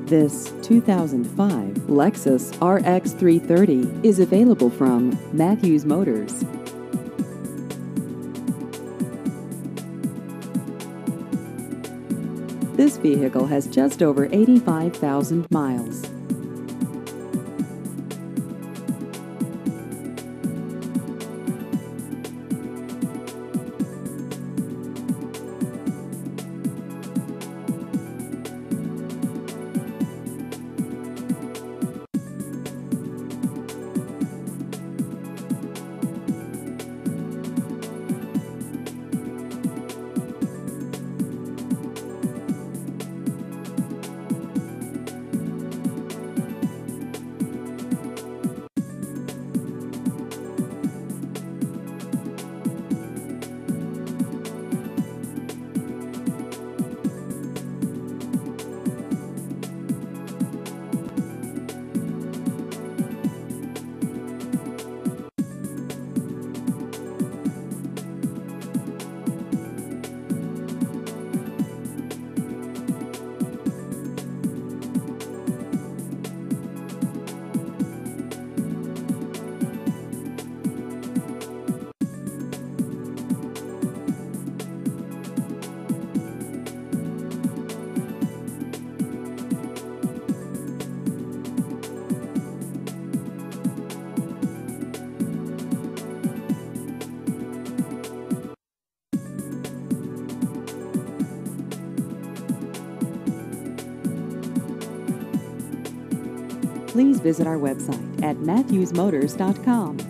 This 2005 Lexus RX 330 is available from Matthews Motors. This vehicle has just over 85,000 miles. Please visit our website at matthewsmotors.com.